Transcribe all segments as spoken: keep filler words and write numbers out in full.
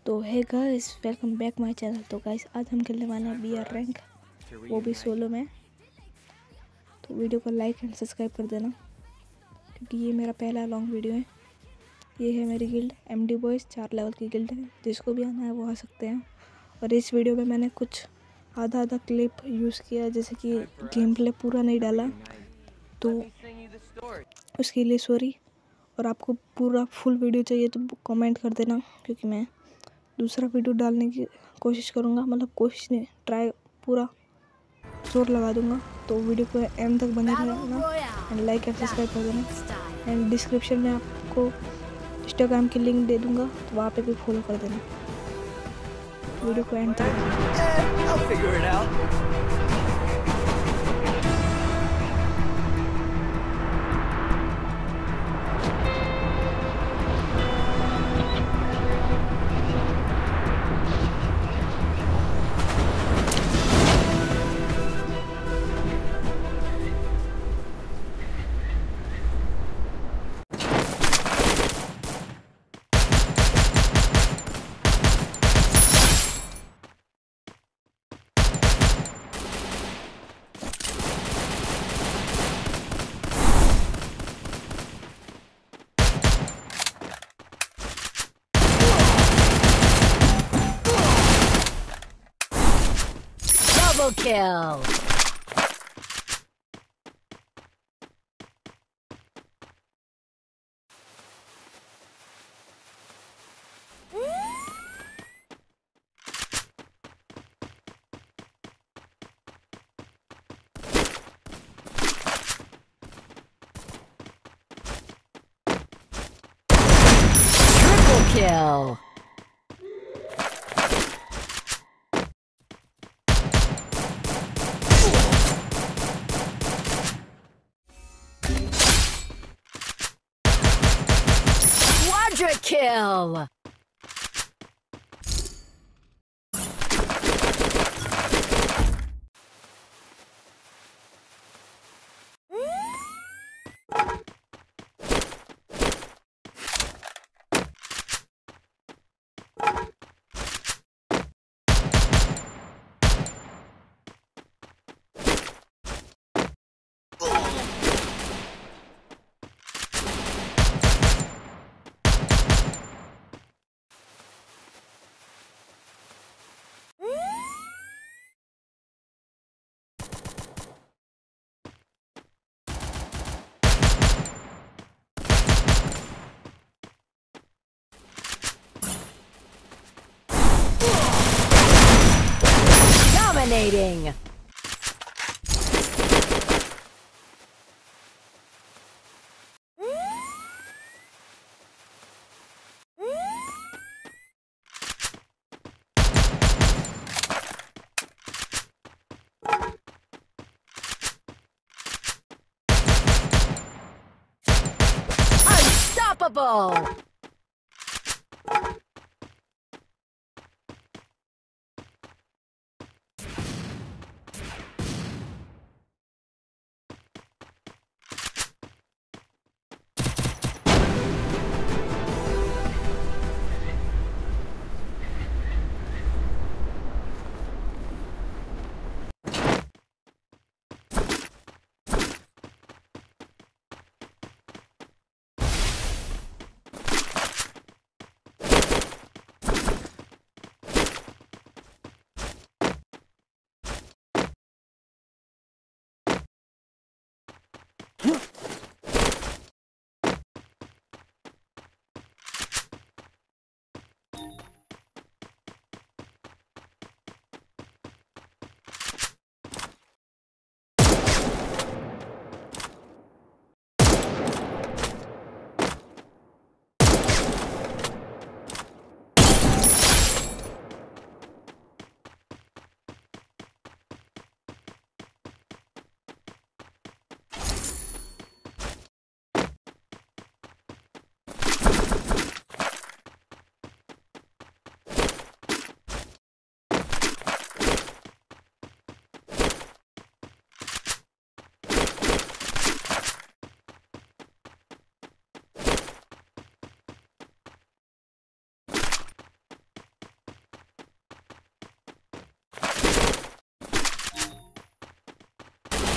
तो है guys, welcome back my channel. तो गाइस आज हम खेलने वाले हैं बी आर रैंक, वो भी सोलो में। तो वीडियो को लाइक एंड सब्सक्राइब कर देना क्योंकि ये मेरा पहला लॉन्ग वीडियो है। ये है मेरी गिल्ड एम डी बॉयज़, चार लेवल की गिल्ड है, जिसको भी आना है वो आ सकते हैं। और इस वीडियो में मैंने कुछ आधा आधा क्लिप यूज़ किया, जैसे कि गेम प्ले पूरा नहीं डाला, तो उसके लिए सॉरी। और आपको पूरा फुल वीडियो चाहिए तो कमेंट कर देना, क्योंकि मैं दूसरा वीडियो डालने की कोशिश करूँगा। मतलब कोशिश नहीं, ट्राई पूरा जोर लगा दूँगा। तो वीडियो को एंड तक बने रहना एंड लाइक एंड सब्सक्राइब कर देना। एंड डिस्क्रिप्शन में आपको इंस्टाग्राम की लिंक दे दूँगा, तो वहाँ पे भी फॉलो कर देना। वीडियो को एंड तक Double kill! Triple kill! Quadra kill! Dominating! Unstoppable!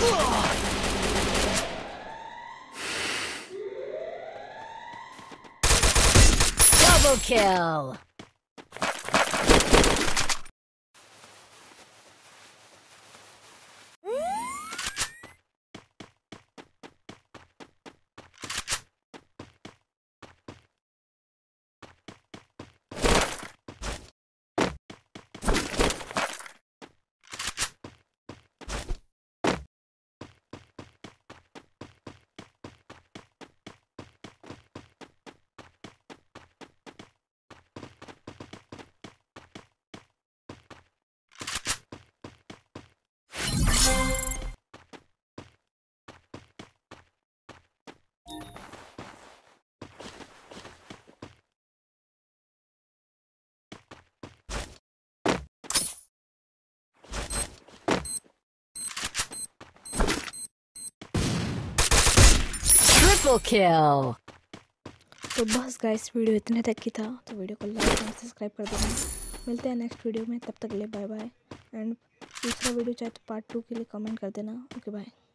Double kill. Triple kill. तो बस गाइस वीडियो इतने तक की था, तो वीडियो को लाइक और सब्सक्राइब कर देना। मिलते हैं नेक्स्ट वीडियो में, तब तक के लिए बाय बाय। एंड दूसरा वीडियो चाहे तो पार्ट टू के लिए कमेंट कर देना। Okay bye.